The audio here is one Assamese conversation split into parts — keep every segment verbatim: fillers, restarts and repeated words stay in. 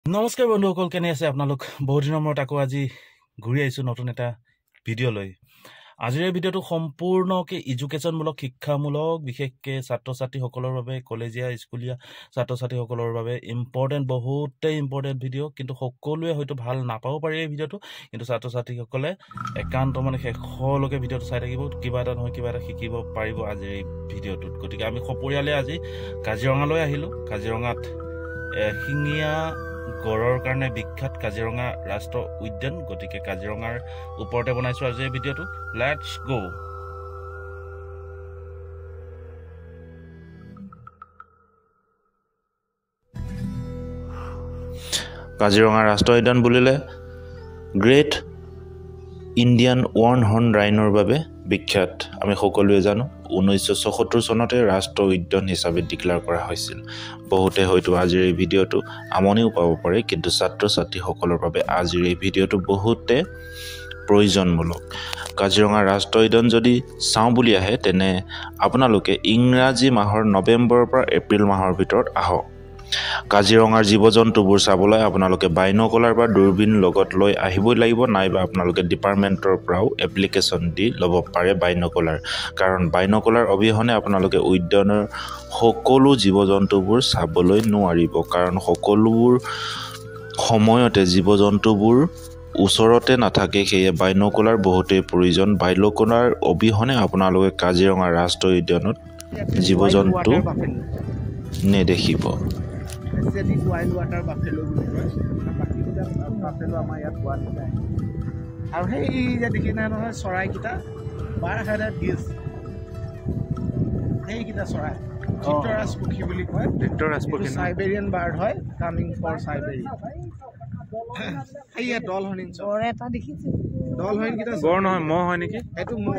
নমস্কাৰ বন্ধুসকল, কেনে আছে আপোনালোক? বহুত দিনৰ মূৰত আকৌ আজি ঘূৰি আহিছোঁ নতুন এটা ভিডিঅ' লৈ। আজিৰ এই ভিডিঅ'টো সম্পূৰ্ণকৈ এডুকেশ্যনমূলক, শিক্ষামূলক, বিশেষকৈ ছাত্ৰ ছাত্ৰীসকলৰ বাবে, কলেজীয়া স্কুলীয়া ছাত্ৰ ছাত্ৰীসকলৰ বাবে ইম্পৰ্টেণ্ট, বহুতেই ইম্পৰ্টেণ্ট ভিডিঅ'। কিন্তু সকলোৱে হয়তো ভাল নাপাব পাৰে এই ভিডিঅ'টো, কিন্তু ছাত্ৰ ছাত্ৰীসকলে একান্ত মানে শেষলৈকে ভিডিঅ'টো চাই থাকিব, কিবা এটা নহয় কিবা এটা শিকিব পাৰিব আজিৰ এই ভিডিঅ'টোত। গতিকে আমি সপৰিয়ালে আজি কাজিৰঙালৈ আহিলোঁ। কাজিৰঙাত শিঙীয়া গড়ৰ কাৰণে বিখ্যাত কাজিৰঙা ৰাষ্ট্ৰীয় উদ্যান। গতিকে কাজিৰঙাৰ ওপৰতে বনাইছোঁ আজি এই ভিডিঅ'টো। লেটছ গো। কাজিৰঙা ৰাষ্ট্ৰীয় উদ্যান বুলিলে গ্ৰেট ইণ্ডিয়ান ৱাৰ্ণ হৰ্ণ ৰাইনৰ বাবে বিখ্যাত। আমি সকলোৱে জানো ঊনৈছশ ছয়সত্তৰ চনতে ৰাষ্ট্ৰীয় উদ্যান হিচাপে ডিক্লেয়াৰ কৰা হৈছিল। বহুতে হয়তো আজিৰ এই ভিডিঅ'টো আমনিও পাব পাৰে, কিন্তু ছাত্ৰ ছাত্ৰীসকলৰ বাবে আজিৰ এই ভিডিঅ'টো বহুতে প্ৰয়োজনমূলক। কাজিৰঙা ৰাষ্ট্ৰীয় উদ্যান যদি চাওঁ বুলি আহে, তেনে আপোনালোকে ইংৰাজী মাহৰ নৱেম্বৰৰ পৰা এপ্ৰিল মাহৰ ভিতৰত আহক। কাজিৰঙাৰ জীৱ জন্তুবোৰ চাবলৈ আপোনালোকে বাইনকুলাৰ বা দূৰবীণ লগত লৈ আহিবই লাগিব, নাইবা আপোনালোকে ডিপাৰ্টমেণ্টৰ পৰাও এপ্লিকেশ্যন দি ল'ব পাৰে বাইনকুলাৰ। কাৰণ বাইনকুলাৰ অবিহনে আপোনালোকে উদ্যানৰ সকলো জীৱ জন্তুবোৰ চাবলৈ নোৱাৰিব, কাৰণ সকলোবোৰ সময়তে জীৱ জন্তুবোৰ ওচৰতে নাথাকে। সেয়ে বাইনকুলাৰ বহুতেই প্ৰয়োজন। বাইনকুলাৰ অবিহনে আপোনালোকে কাজিৰঙা ৰাষ্ট্ৰীয় উদ্যানত জীৱ জন্তু নেদেখিব। এছিয়াটিক ৱাইল্ড ৱাটাৰ বাফেলো বুলি কয়। বাকীকেইটা বাফেলো আমাৰ ইয়াত পোৱা নাযায়। আৰু সেই যে দেখি নাই নহয় চৰাইকেইটা, বাৰ হেডেড গিজ, সেইকেইটা চৰাই চিত্তৰাজ পক্ষী বুলি কয়। চিত্তৰাজ পক্ষী চাইবেৰিয়ান বাৰ্ড হয়, কামিং ফৰ চাইবেৰিয়া। সেয়া দল হৰিণ চৰাই এটা দেখিছো। দল হৰিণকেইটা গড় নহয়, মহ হয় নেকি? সেইটো মহ।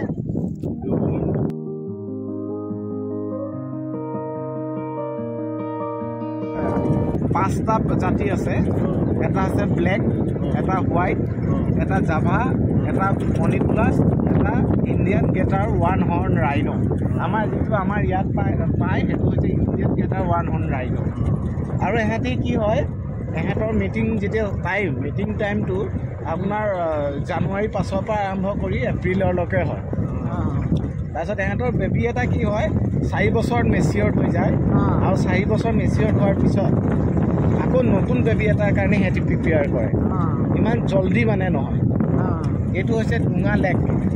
পাঁচটা জাতি আছে। এটা আছে ব্লেক, এটা হোৱাইট, এটা জাভা, এটা মণিপুলাছ, এটা Indian greater one horn rhino. আমাৰ যিটো আমাৰ ইয়াত পায় পায় সেইটো হৈছে Indian greater one horn rhino. আৰু এহেঁতি কি হয়, এহেঁতৰ মিটিং যেতিয়া টাইম মিটিং টাইমটো আপোনাৰ জানুৱাৰী পাঁচৰ পৰা আৰম্ভ কৰি এপ্ৰিললৈকে হয়। তাৰপিছত এহেঁতৰ বেবী এটা কি হয়, চাৰি বছৰত মেচিয়ৰ্ড হৈ যায়। আৰু চাৰি বছৰ মেচিয়ৰ্ড হোৱাৰ পিছত আকৌ নতুন বেবী এটাৰ কাৰণে সিহঁতি প্ৰিপেয়াৰ কৰে। ইমান জল্দি মানে নহয়। এইটো হৈছে ডুঙা লেক।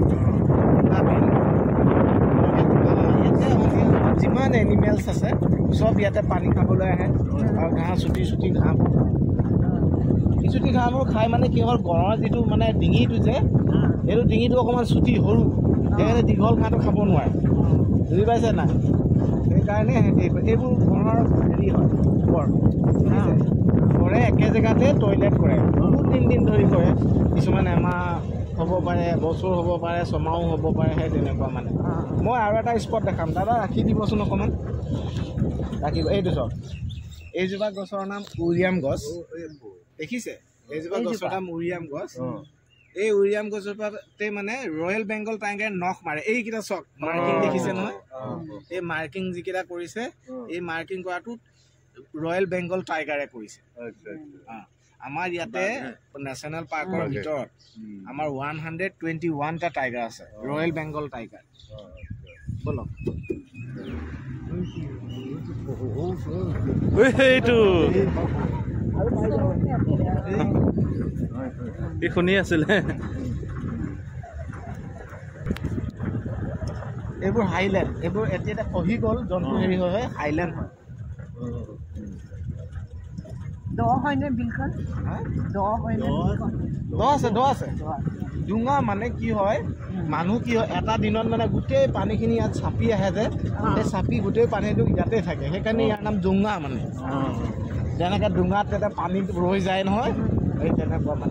যিমান এনিমেলছ আছে চব ইয়াতে পানী খাবলৈ আহে, আৰু ঘাঁহ চুটি চুটি ঘাঁহবোৰ চুটি ঘাঁহবোৰ খাই মানে কি হ'ল, গড়ৰ যিটো মানে ডিঙিটো যে, এইটো ডিঙিটো অকণমান চুটি সৰু, সেইকাৰণে দীঘল ঘাঁহটো খাব নোৱাৰে। বুজি পাইছে নাই? সেইকাৰণে এইবোৰ গড়ৰ হেৰি হয়, গড় গড়ে একে জেগাতে টয়লেট কৰে, বহুত দিন দিন ধৰি কৰে। কিছুমান এমাহ হ'ব পাৰে, এবছৰ হ'ব পাৰে, ছমাহো হ'ব পাৰে, সেই তেনেকুৱা মানে। মই আৰু এটা স্পট দেখাম, দাদা ৰাখি দিবচোন অকণমান, ৰাখিব। এইটো চব এইজোপা গছৰ নাম উৰিয়াম গছ, দেখিছে? এইজোপা গছৰ নাম উৰিয়াম গছ। এই উৰিয়াম গছজোপাতে মানে ৰয়েল বেংগল টাইগাৰে নখ মাৰে। এইকেইটা চক মাৰ্কিং দেখিছে নহয়? এই মাৰ্কিং যিকেইটা কৰিছে, এই মাৰ্কিং কৰাটো ৰয়েল বেংগল টাইগাৰে কৰিছে। আমাৰ ইয়াতে নেশ্যনেল পাৰ্কৰ ভিতৰত আমাৰ ওৱান হাণ্ড্ৰেড টুৱেণ্টি ওৱানটা টাইগাৰ আছে, ৰয়েল বেংগল টাইগাৰ। বলক এইটো কি শুনি আছিলে? এইবোৰ হাইলেণ্ড, এইবোৰ এতিয়া এতিয়া খহি গ'ল, জন্তু হেৰি হয় হাইলেণ্ড হয়। দ হয়নে বিলখন? দ হয়নে? দ আছে, দ আছে। ডুঙা মানে কি হয়, মানুহ কি হয়, এটা দিনত মানে গোটেই পানীখিনি ইয়াত চাপি আহে যে, সেই চাপি গোটেই পানীটো ইয়াতে থাকে, সেইকাৰণে ইয়াৰ নাম ডুঙা মানে। যেনেকৈ ডুঙাত তেতিয়া পানীত ৰৈ যায় নহয়, এই তেনেকুৱা মানে।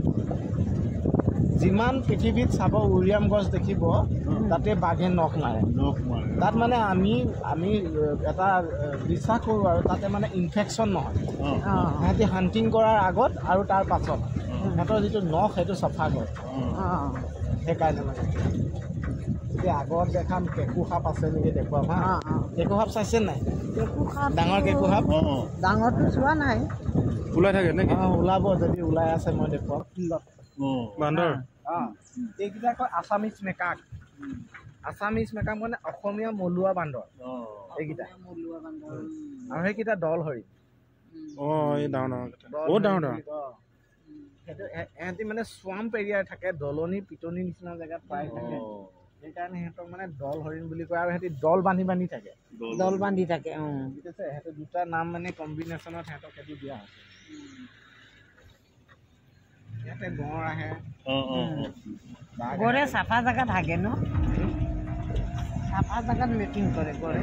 যিমান পৃথিৱীত চাব উৰিয়াম গছ দেখিব, তাতে বাঘে নখ মাৰে। তাত মানে আমি আমি এটা বিশ্বাস কৰোঁ, আৰু তাতে মানে ইনফেকশ্যন নহয়। সিহঁতি হাণ্টিং কৰাৰ আগত আৰু তাৰ পাছত সিহঁতৰ যিটো নখ সেইটো চাফা কৰে, সেইকাৰণে মানে। এতিয়া আগত দেখাম কেঁকু সাপ আছে নেকি দেখুৱাম হা। কেঁকু সাপ চাইছে নাই? কেঁকু সাপ ডাঙৰ কেঁকু সাপ? ডাঙৰটো চোৱা নাই। ওলাই থাকে নেকি অঁ ওলাব যদি ওলাই আছে মই দেখুৱাম ফিল্ডত বান্দৰ অঁ এইকেইটা কয় আছামিজ মেকাক আছামিজ মেকাক মানে অসমীয়া মলুৱা বান্দৰ এইকেইটা আৰু সেইকেইটা দল হৰি অঁ এই ডাঙৰ ডাঙৰ বহুত ডাঙৰ ডাঙৰ সেইটো এহঁতি মানে চোৱাম্প এৰিয়াৰ থাকে দলনি পিটনি নিচিনা জেগাত প্ৰায় থাকে সেইকাৰণে সিহঁতক মানে দল হৰিণ বুলি কয় আৰু সিহঁতি দল বান্ধি বান্ধি থাকে দল বান্ধি থাকে অঁ ঠিক আছে সিহঁতে দুটা নাম মানে কম্বিনেশ্যনত সিহঁতক সেইটো দিয়া আছে ইয়াতে গঁড় আহে গড়ে চাফা জেগাত থাকে ন চাফা জেগাত মেকিং কৰে গড়ে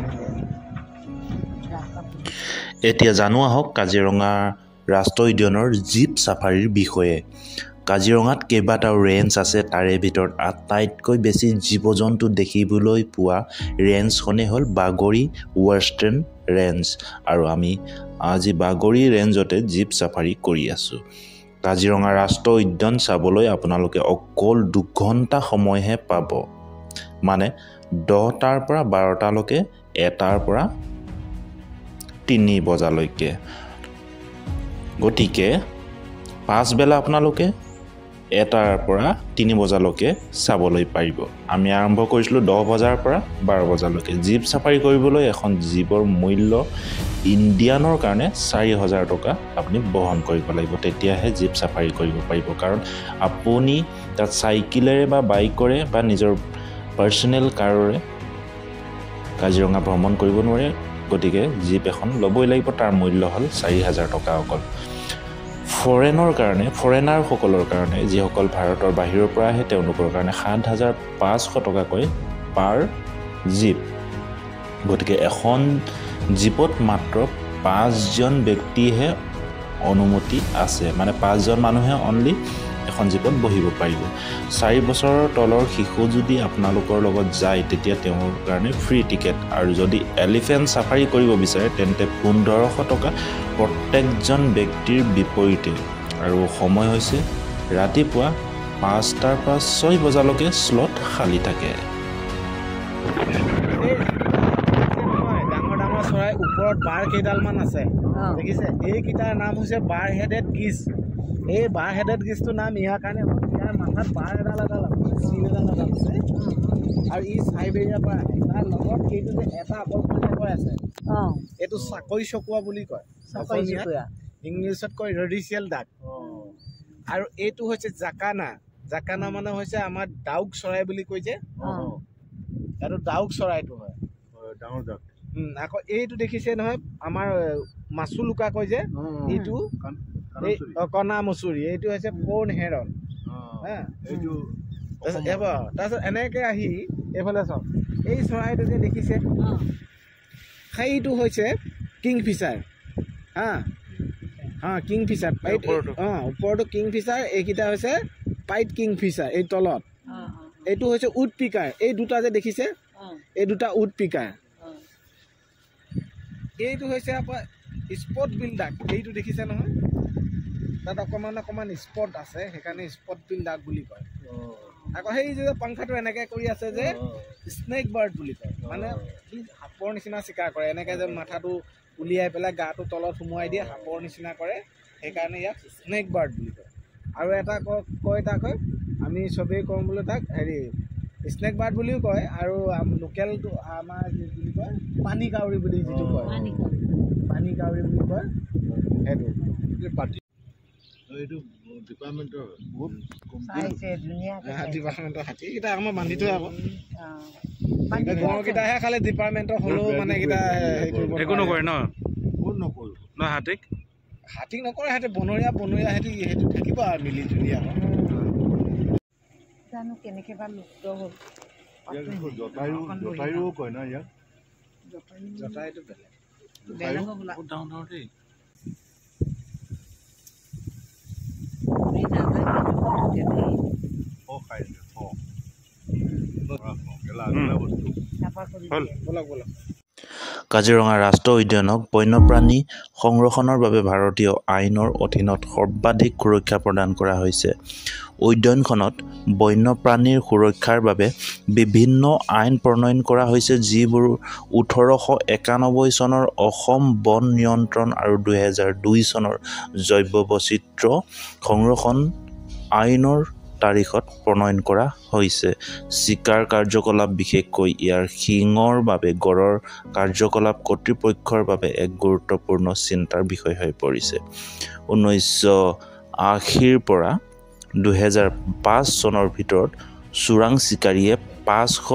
এতিয়া জানো আহক কাজিৰঙা ৰাষ্ট্ৰীয় উদ্যানৰ জীপ চাফাৰীৰ বিষয়ে কাজিৰঙাত কেইবাটাও ৰেঞ্জ আছে তাৰে ভিতৰত আটাইতকৈ বেছি জীৱ জন্তু দেখিবলৈ পোৱা ৰেঞ্জখনেই হ'ল বাগৰি ৱেষ্টাৰ্ণ ৰেঞ্জ আৰু আমি আজি বাগৰি ৰেঞ্জতে জীপ চাফাৰী কৰি আছোঁ কাজিৰঙা ৰাষ্ট্ৰীয় উদ্যান চাবলৈ আপোনালোকে অকল দুঘণ্টা সময়হে পাব মানে দহটাৰ পৰা বাৰটালৈকে এটাৰ পৰা তিনি বজালৈকে গতিকে পাছবেলা আপোনালোকে এটাৰ পৰা তিনি বজালৈকে চাবলৈ পাৰিব আমি আৰম্ভ কৰিছিলোঁ দহ বজাৰ পৰা বাৰ বজালৈকে জীপ চাফাৰী কৰিবলৈ এখন জীপৰ মূল্য ইণ্ডিয়ানৰ কাৰণে চাৰি হাজাৰ টকা আপুনি বহন কৰিব লাগিব তেতিয়াহে জীপ চাফাৰী কৰিব পাৰিব কাৰণ আপুনি তাত চাইকেলেৰে বা বাইকেৰে বা নিজৰ পাৰ্চনেল কাৰেৰে কাজিৰঙা ভ্ৰমণ কৰিব নোৱাৰে গতিকে জীপ এখন ল'বই লাগিব তাৰ মূল্য হ'ল চাৰি হাজাৰ টকা অকল ফৰেনৰ কাৰণে ফৰেনাৰসকলৰ কাৰণে যিসকল ভাৰতৰ বাহিৰৰ পৰা আহে তেওঁলোকৰ কাৰণে সাত হাজাৰ পাঁচশ টকাকৈ পাৰ জীপ গতিকে এখন জীপত মাত্ৰ পাঁচজন ব্যক্তিহে অনুমতি আছে মানে পাঁচজন মানুহে অনলি এখন জীপত বহিব পাৰিব চাৰি বছৰৰ তলৰ শিশু যদি আপোনালোকৰ লগত যায় তেতিয়া তেওঁৰ কাৰণে ফ্ৰী টিকেট আৰু যদি এলিফেণ্ট চাফাৰী কৰিব বিচাৰে তেন্তে পোন্ধৰশ টকা প্ৰত্যেকজন ব্যক্তিৰ বিপৰীতে আৰু সময় হৈছে ৰাতিপুৱা পাঁচটাৰ পৰা ছয় বজালৈকে স্লট খালী থাকে ডাঙৰ ডাঙৰ চৰাই ওপৰত বাৰ কেইডালমান আছে দেখিছে এইকেইটাৰ নাম হৈছে বাৰ হেডেড গিজ এই বাৰ হেডেড গিজটোৰ নাম ইয়াৰ কাৰণে ইয়াৰ মাথাত বাৰ এডাল এডাল আছে চিল এডাল এডাল আছে আৰু ই চাইবেৰিয়াৰ পৰা আহে তাৰ লগত এইটো যে এটা অকলশৰীয়াকৈ আছে এইটো চাকৰি চকোৱা বুলি কয় ইংলিছত কয় ৰেডিচিয়েল ডাক আৰু এইটো হৈছে জাকানা জাকানা মানে হৈছে আমাৰ ডাউক চৰাই বুলি কৈ যে এইটো ডাউক চৰাইটো হয় ডাঙৰ ডাক আকৌ এইটো দেখিছে নহয় আমাৰ মাছু লুকা কয় যে এইটো কণা মচুৰি এইটো হৈছে পৰ্ণ হেৰন হা তাৰপিছত এনেকৈ আহি এইফালে চাওক এই চৰাইটো যে দেখিছে সেইটো হৈছে কিংফিচাৰ হা হা কিংফিচাৰ অঁ ওপৰটো কিংফিচাৰ এইকেইটা হৈছে পাইট কিংফিচাৰ এই তলত এইটো হৈছে উড পিকাৰ এই দুটা যে দেখিছে এই দুটা উড পিকাৰ এইটো হৈছে আপোনাৰ স্পট বিল ডাক এইটো দেখিছে নহয় তাত অকণমান অকণমান স্পট আছে সেইকাৰণে স্পট বিল ডাক বুলি কয় আকৌ সেই যে পাংখাটো এনেকৈ কৰি আছে যে স্নেক বাৰ্ড বুলি কয় মানে সি সাপৰ নিচিনা চিকাৰ কৰে এনেকৈ যে মাথাটো উলিয়াই পেলাই গাটো তলত সোমোৱাই দিয়ে সাপৰ নিচিনা কৰে সেইকাৰণে ইয়াক স্নেক বাৰ্ড বুলি কয় আৰু এটা কয় তাক কয় আমি চবেই কওঁ বোলে তাক হেৰি স্নেক বাৰ্ড বুলিও কয় আৰু লোকেলটো আমাৰ বুলি কয় পানী কাউৰী বুলি যিটো কয় পানী কাউৰী বুলি কয় সেইটো এইটো ডিপাৰ্টমেণ্টৰ ডিপাৰ্টমেণ্টৰ হাতী এইকেইটা আমাৰ বান্ধি থৈ আকৌ গঁড়কেইটাহে খালি ডিপাৰ্টমেণ্টৰ হ'লেও মানে এইকেইটা হেৰি কৰিব একো নকৰে ন ক'ত নকৰোঁ ন হাতীক হাতীক নকৰে সিহঁতে বনৰীয়া বনৰীয়া সিহঁতি সেইটো থাকিব আৰু মিলি জুলি আকৌ জানো কেনেকৈ বা লুপ্ত হ'ল জটায়ুও কয় ন ইয়াক জটায়ুটো বেলেগ বেলেগ বোলা ডাঙৰ ডাঙৰ দেই কাজিৰঙা ৰাষ্ট্ৰীয় উদ্যানক বন্যপ্ৰাণী সংৰক্ষণৰ বাবে ভাৰতীয় আইনৰ অধীনত সৰ্বাধিক সুৰক্ষা প্ৰদান কৰা হৈছে। উদ্যানখনত বন্যপ্ৰাণীৰ সুৰক্ষাৰ বাবে বিভিন্ন আইন প্ৰণয়ন কৰা হৈছে, যিবোৰ ওঠৰশ একানব্বৈ চনৰ অসম বন নিয়ন্ত্ৰণ আৰু দুহেজাৰ দুই চনৰ জৈৱ বৈচিত্ৰ্য সংৰক্ষণ আইনৰ তাৰিখত প্ৰণয়ন কৰা হৈছে। চিকাৰ কাৰ্যকলাপ, বিশেষকৈ ইয়াৰ শিঙৰ বাবে গড়ৰ কাৰ্যকলাপ কৰ্তৃপক্ষৰ বাবে এক গুৰুত্বপূৰ্ণ চিন্তাৰ বিষয় হৈ পৰিছে। ঊনৈছশ আশীৰ পৰা দুহেজাৰ পাঁচ চনৰ ভিতৰত চোৰাং চিকাৰীয়ে পাঁচশ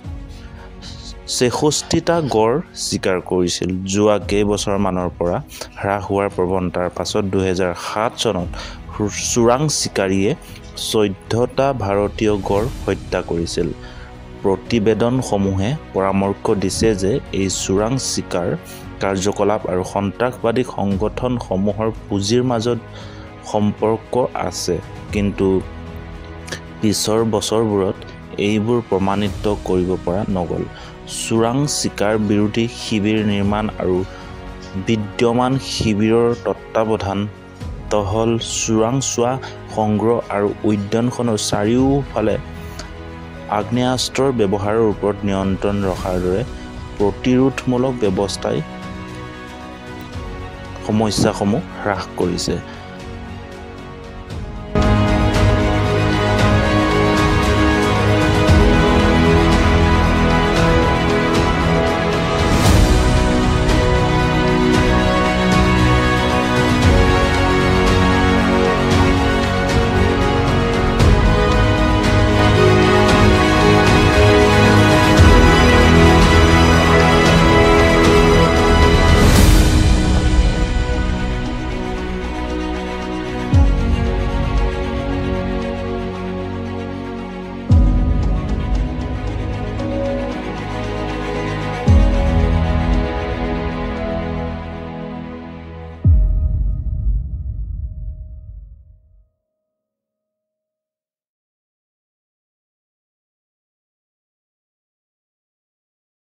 ছেষষ্ঠিটা গড় চিকাৰ কৰিছিল। যোৱা কেইবছৰমানৰ পৰা হ্ৰাস হোৱাৰ প্ৰৱণতাৰ পাছত দুহেজাৰ সাত চনত চোৰাং চিকাৰীয়ে চৈধ্যটা ভাৰতীয় গড় হত্যা কৰিছিল। প্ৰতিবেদনসমূহে পৰামৰ্শ দিছে যে এই চোৰাং চিকাৰ কাৰ্যকলাপ আৰু সন্ত্ৰাসবাদী সংগঠনসমূহৰ পুঁজিৰ মাজত সম্পৰ্ক আছে, কিন্তু পিছৰ বছৰবোৰত এইবোৰ প্ৰমাণিত কৰিব পৰা নগ'ল। চোৰাং চিকাৰ বিৰোধী শিবিৰ নিৰ্মাণ আৰু বিদ্যমান শিবিৰৰ তত্বাৱধান, টহল, চোৰাংচোৱা সংগ্ৰহ আৰু উদ্যানখনৰ চাৰিওফালে আগ্নেয়াস্ত্ৰৰ ব্যৱহাৰৰ ওপৰত নিয়ন্ত্ৰণ ৰখাৰ দৰে প্ৰতিৰোধমূলক ব্যৱস্থাই সমস্যাসমূহ হ্ৰাস কৰিছে।